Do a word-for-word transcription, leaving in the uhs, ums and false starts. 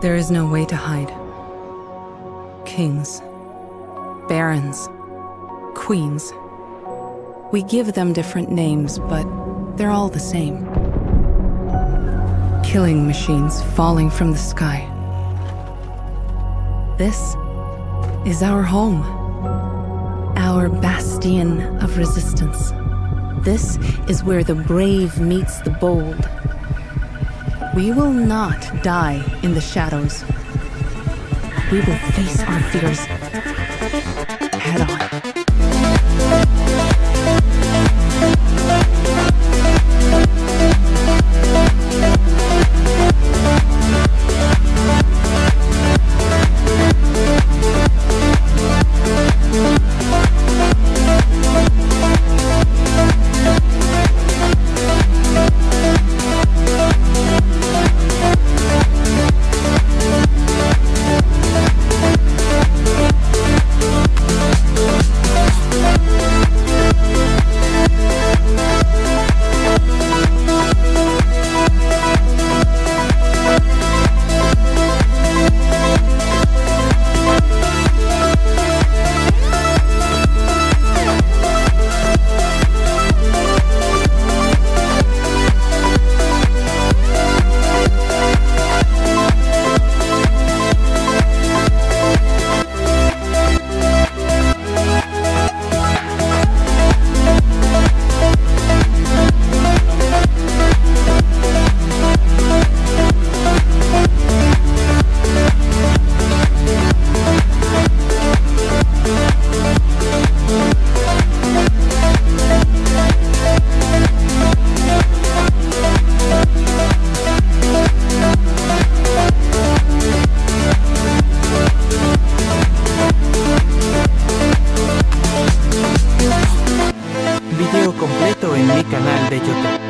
There is no way to hide. Kings, barons, queens. We give them different names, but they're all the same. Killing machines falling from the sky. This is our home. Our bastion of resistance. This is where the brave meets the bold. We will not die in the shadows. We will face our fears head on. Video completo en mi canal de YouTube.